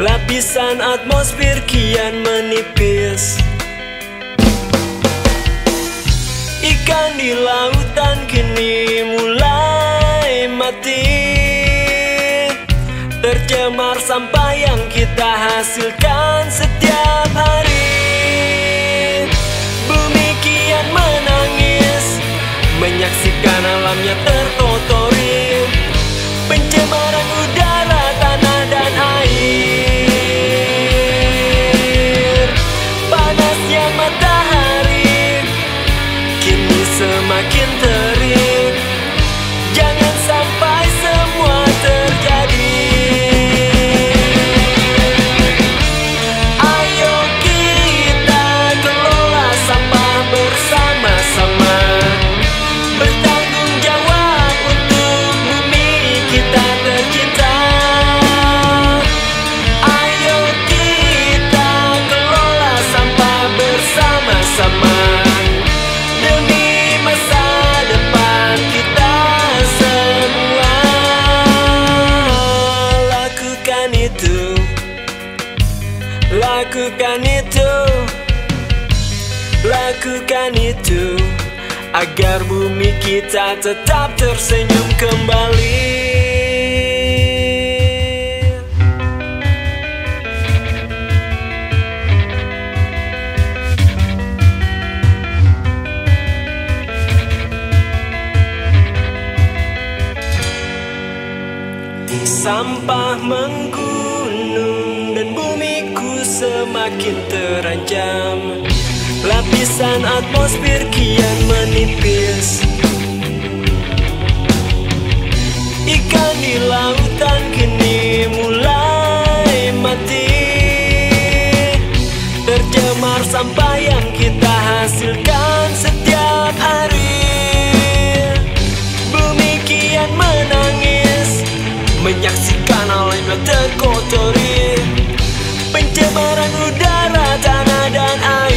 Lapisan atmosfer kian menipis. Ikan di lautan kini mulai mati, tercemar sampah yang kita hasilkan setiap hari. Bumi kian menangis, menyaksikan alamnya terkotori. Pencemaran udara, tanah dan air. Panasnya matahari kini semakin terik. Jangan sampai semua terjadi. Ayo kita kelola sampah bersama-sama, bertanggung jawab untuk bumi kita tercinta. Ayo kita kelola sampah bersama-sama demi masa depan kita semua. Lakukan itu, lakukan itu, lakukan itu, agar bumi kita tetap tersenyum kembali. Sampah menggunung dan bumiku semakin terancam. Lapisan atmosfer kian menipis. Ikan di lautan kini mulai mati, tercemar sampah yang kita hasilkan setiap hari. Bumi kian menangis, menyaksikan alamnya terkotori. Pencemaran udara, tanah dan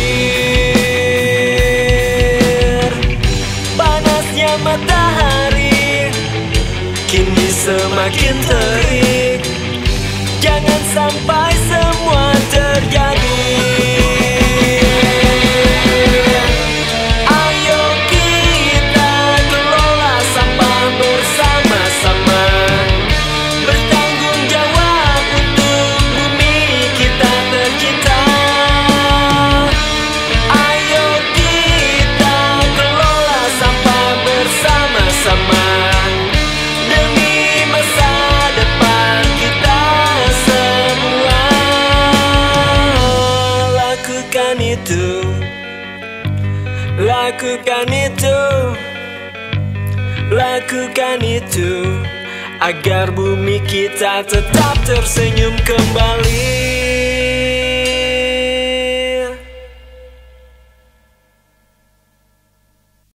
air. Panasnya matahari kini semakin terik. Jangan sampai semua terjadi. Ayo kita kelola sampah bersama-sama, bertanggung jawab untuk bumi kita tercinta. Ayo kita kelola sampah bersama-sama demi masa depan kita semua. Lakukan itu, lakukan itu, lakukan itu, agar bumi kita tetap tersenyum kembali.